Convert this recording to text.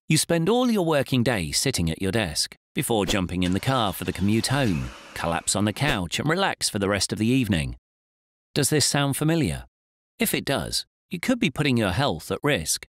You spend all your working day sitting at your desk, before jumping in the car for the commute home, collapse on the couch and relax for the rest of the evening. Does this sound familiar? If it does, you could be putting your health at risk.